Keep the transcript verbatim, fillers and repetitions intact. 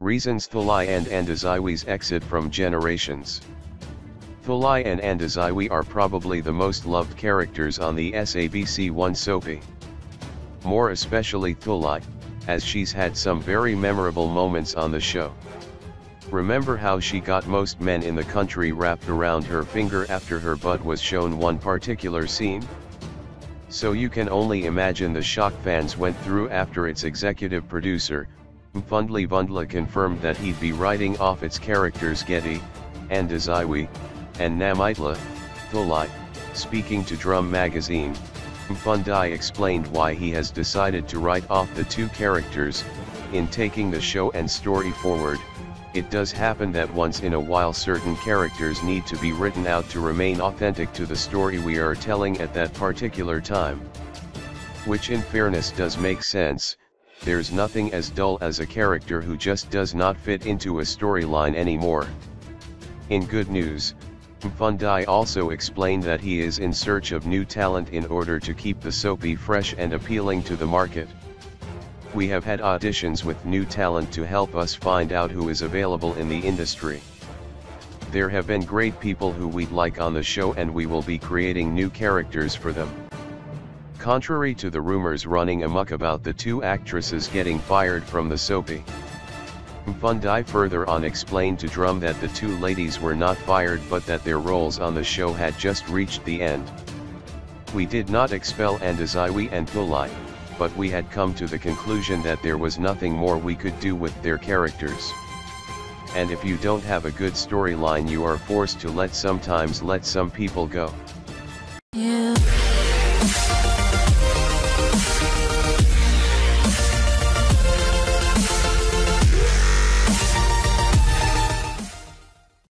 Reasons Thulai and Andaziwi's exit from Generations. Thulai and Andaziwi are probably the most loved characters on the S A B C one soapie. More especially Thulai, as she's had some very memorable moments on the show. Remember how she got most men in the country wrapped around her finger after her butt was shown one particular scene? So you can only imagine the shock fans went through after its executive producer, Mfundli Vundla, confirmed that he'd be writing off its characters Getty, Andaziwi, and Namaitla, Thulai. Speaking to Drum magazine, Mfundi explained why he has decided to write off the two characters. In taking the show and story forward, it does happen that once in a while certain characters need to be written out to remain authentic to the story we are telling at that particular time. Which in fairness does make sense. There's nothing as dull as a character who just does not fit into a storyline anymore. In good news, Mfundi also explained that he is in search of new talent in order to keep the soapie fresh and appealing to the market. We have had auditions with new talent to help us find out who is available in the industry. There have been great people who we'd like on the show, and we will be creating new characters for them. Contrary to the rumors running amok about the two actresses getting fired from the soapie, Mfundi further on explained to Drum that the two ladies were not fired but that their roles on the show had just reached the end. We did not expel Andaziwi and Thulai, but we had come to the conclusion that there was nothing more we could do with their characters. And if you don't have a good storyline, you are forced to let sometimes let some people go.